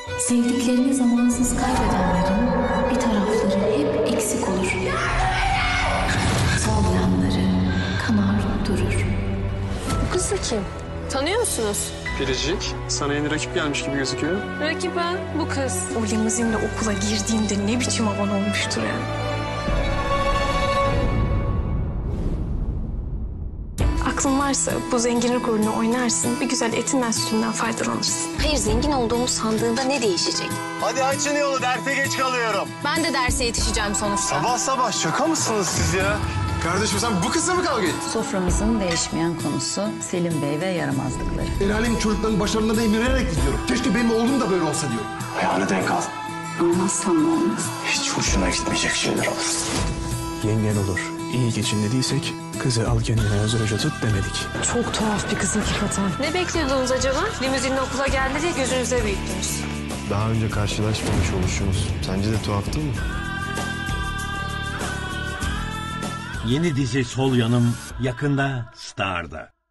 Sevdiklerini zamansız kaybedenlerin bir tarafları hep eksik olur. Sol yanları kanar durur. Bu kız da kim? Tanıyor musunuz? Biricik, sana yeni rakip gelmiş gibi gözüküyor. Rakip ha, bu kız. O limuzinle okula girdiğinde ne biçim havan olmuştur yani. Aklın varsa bu zenginlik rolünü oynarsın. Bir güzel etinden sütünden faydalanırsın. Hayır, zengin olduğumu sandığında ne değişecek? Hadi açın yolu, derse geç kalıyorum. Ben de derse yetişeceğim sonuçta. Sabah sabah şaka mısınız siz ya? Kardeşim sen bu kızla mı kavga ettin? Soframızın değişmeyen konusu Selim Bey ve yaramazlıkları. El alemin çocukların başlarına da emirerek gidiyorum. Keşke benim oğlum da böyle olsa diyorum. Ayağını denk al. Anlamazsam ne olmaz? Hiç hoşuna gitmeyecek şeyler olur. Yengen olur. İyi geçin dediysek kızı al kendine hazır hoca tut demedik. Çok tuhaf bir kız hakikaten. Ne bekliyordunuz acaba? Limuzinle okula geldi diye gözünüze büyüttünüz. Daha önce karşılaşmamış oluşumuz sence de tuhaf değil mi? Yeni dizi Sol Yanım yakında Star'da.